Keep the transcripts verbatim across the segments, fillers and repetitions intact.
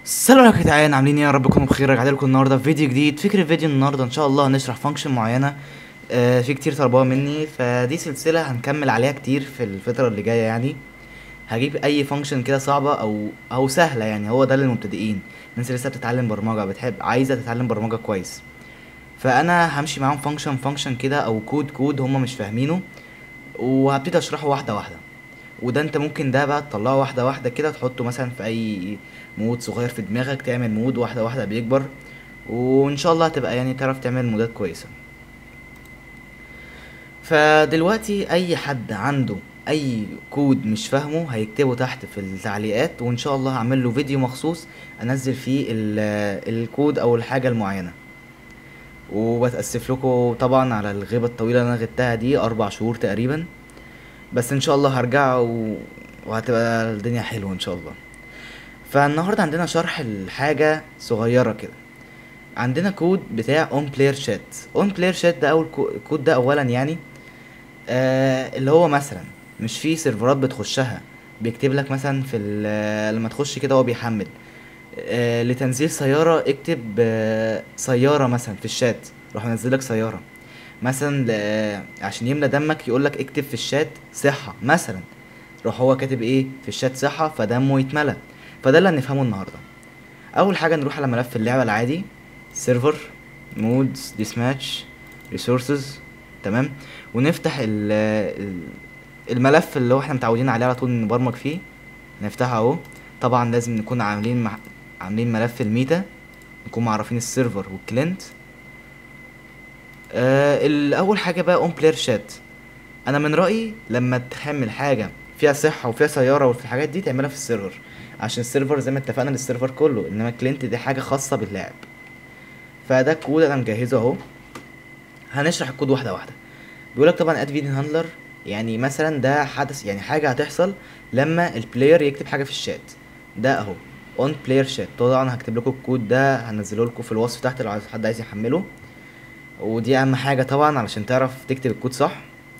السلام عليكم يا جدعان، عاملين ايه؟ يا رب تكونوا بخير. رجعت لكم النهارده في فيديو جديد. فكره الفيديو النهارده ان شاء الله هنشرح فانكشن معينه. آه في كتير طلبوها مني، فدي سلسله هنكمل عليها كتير في الفتره اللي جايه. يعني هجيب اي فانكشن كده صعبه او او سهله، يعني هو ده للمبتدئين، الناس اللي لسه بتتعلم برمجه، بتحب عايزه تتعلم برمجه كويس. فانا همشي معاهم فانكشن فانكشن كده، او كود كود هم مش فاهمينه، وهبتدي اشرحه واحده واحده. وده انت ممكن ده بقى تطلعه واحده واحده كده، تحطه مثلا في اي مود صغير في دماغك، تعمل مود واحده واحده بيكبر، وان شاء الله هتبقى يعني تعرف تعمل مودات كويسه. فدلوقتي اي حد عنده اي كود مش فاهمه هيكتبه تحت في التعليقات، وان شاء الله هعمل له فيديو مخصوص انزل فيه ال- الكود او الحاجه المعينه. وبتاسف لكم طبعا على الغيبه الطويله اللي انا غبتها دي، اربع شهور تقريبا، بس ان شاء الله هرجع و... وهتبقى الدنيا حلوه ان شاء الله. فالنهارده عندنا شرح الحاجه صغيره كده. عندنا كود بتاع اون بلاير شات. اون بلاير شات ده اول كو- كود ده اولا يعني، آه اللي هو مثلا مش في سيرفرات بتخشها، بيكتب لك مثلا في ال- لما تخش كده هو بيحمل، آه لتنزيل سياره اكتب آه سياره مثلا في الشات، روح منزل لك سياره. مثلا ل- عشان يملى دمك يقول لك اكتب في الشات صحه مثلا، روح هو كاتب ايه في الشات صحه فدمه يتملى. فده اللي هنفهمه النهارده. اول حاجه نروح على ملف اللعبه العادي، سيرفر، مودز، ديس ماتش، ريسورسز، تمام. ونفتح ال ال- الملف اللي هو احنا متعودين عليه على طول نبرمج فيه، نفتحه اهو. طبعا لازم نكون عاملين مع... عاملين ملف الميتا، نكون معرفين السيرفر والكلينت. آه الاول حاجه بقى اون بلاير شات. انا من رايي لما تحمل حاجه فيها صحه وفيها سياره وفي الحاجات دي تعملها في السيرفر، عشان السيرفر زي ما اتفقنا للسيرفر كله، انما الكلينت دي حاجه خاصه باللاعب. فده الكود انا مجهزه اهو. هنشرح الكود واحده واحده. بيقولك طبعا اد فيديو هاندلر، يعني مثلا ده حدث، يعني حاجه هتحصل لما البلاير يكتب حاجه في الشات. ده اهو اون بلاير شات. طبعا هكتب لكم الكود ده، هنزله لكم في الوصف تحت لو عايز- حد عايز يحمله. ودي اهم حاجه طبعا علشان تعرف تكتب الكود صح.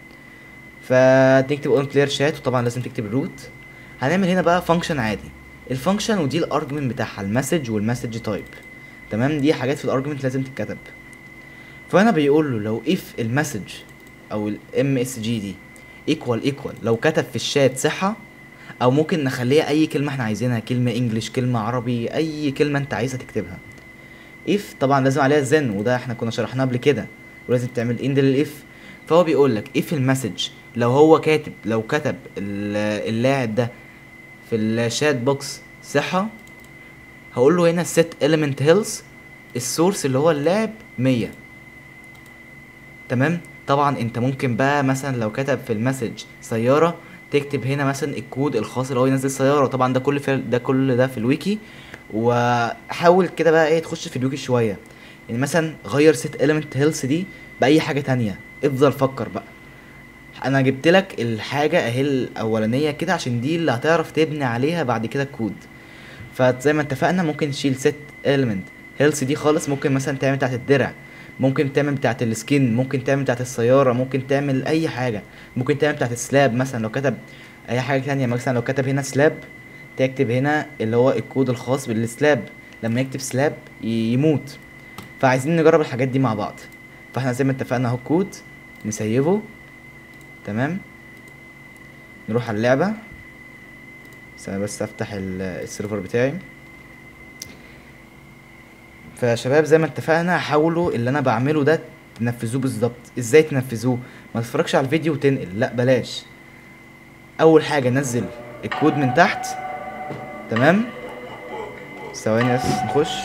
فتكتب اون بلاير شات، وطبعا لازم تكتب الروت. هنعمل هنا بقى فانكشن عادي. الفانكشن ودي الارجمنت بتاعها المسج والمسج تايب، تمام. دي حاجات في الارجمنت لازم تتكتب. فانا بيقول له لو اف المسج او الام اس جي دي ايكوال ايكوال، لو كتب في الشات صحه، او ممكن نخليها اي كلمه احنا عايزينها، كلمه انجليش، كلمه عربي، اي كلمه انت عايزها تكتبها. اف طبعا لازم عليها زن، وده احنا كنا شرحناه قبل كده، ولازم تعمل اند للاف. فهو بيقول لك اف المسج، لو هو كاتب لو كتب ال- اللاعب ده في الشات بوكس صحه، هقول له هنا set element health، السورس اللي هو اللاعب مية، تمام. طبعا انت ممكن بقى مثلا لو كتب في المسج سياره، تكتب هنا مثلا الكود الخاص اللي هو ينزل سياره. طبعا ده كل في ده كل ده في الويكي. وحاول كده بقى ايه تخش في الويكي شويه، يعني مثلا غير set element health دي باي حاجه تانية. افضل فكر بقى. انا جبت لك الحاجه اهي الاولانيه كده عشان دي اللي هتعرف تبني عليها بعد كده الكود. فزي ما اتفقنا ممكن تشيل set element health دي خالص، ممكن مثلا تعمل بتاعت الدرع، ممكن تعمل بتاعت السكين، ممكن تعمل بتاعت السيارة، ممكن تعمل اي حاجة. ممكن تعمل بتاعت السلاب مثلا لو كتب اي حاجة تانية، مثلا لو كتب هنا سلاب، تكتب هنا اللي هو الكود الخاص بالسلاب، لما يكتب سلاب يموت. فعايزين نجرب الحاجات دي مع بعض. فاحنا زي ما اتفقنا اهو الكود نسيبه، تمام. نروح على اللعبة. بس انا بس افتح ال- السيرفر بتاعي. فشباب زي ما اتفقنا حاولوا اللي انا بعمله ده تنفذوه بالظبط. ازاي تنفذوه؟ ما تتفرجش على الفيديو وتنقل، لا بلاش. اول حاجه نزل الكود من تحت، تمام. ثواني بس نخش.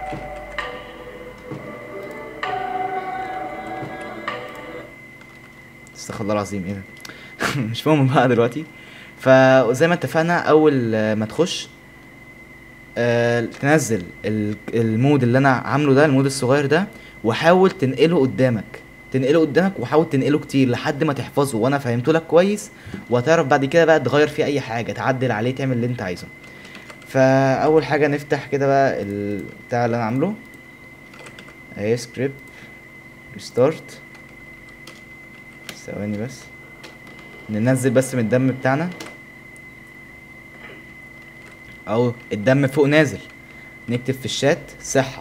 استغفر الله العظيم، ايه ده؟ مش مهم بقى دلوقتي. فزي ما اتفقنا اول آه، ما تخش، آه تنزل ال- المود اللي انا عامله ده، المود الصغير ده، وحاول تنقله قدامك. تنقله قدامك وحاول تنقله كتير لحد ما تحفظه، وانا فهمته لك كويس. وهتعرف بعد كده بقى تغير فيه اي حاجه، تعدل عليه، تعمل اللي انت عايزه. فاول حاجه نفتح كده بقى البتاع اللي انا عامله اهي، سكريبت ريستارت. ثواني بس ننزل بس من الدم بتاعنا، او الدم فوق نازل. نكتب في الشات صحة،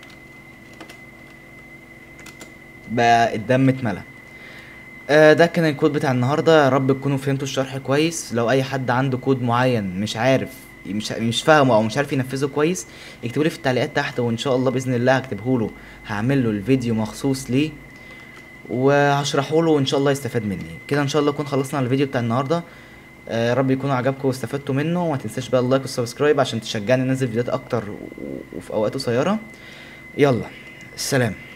بقى الدم اتملى. آه ده كان الكود بتاع النهارده، يا رب تكونوا فهمتوا الشرح كويس. لو اي حد عنده كود معين مش عارف، مش مش فاهمه او مش عارف ينفذه كويس، اكتبوا لي في التعليقات تحت، وان شاء الله باذن الله هكتبه له، هعمل له الفيديو مخصوص ليه وهشرحه له، وان شاء الله يستفاد مني. كده ان شاء الله نكون خلصنا على الفيديو بتاع النهارده. آه، يا رب يكونوا عجبكم واستفدتوا منه، وما تنساش بقى اللايك والسبسكرايب عشان تشجعني انزل فيديوهات اكتر و- وفي اوقات قصيره. يلا، السلام.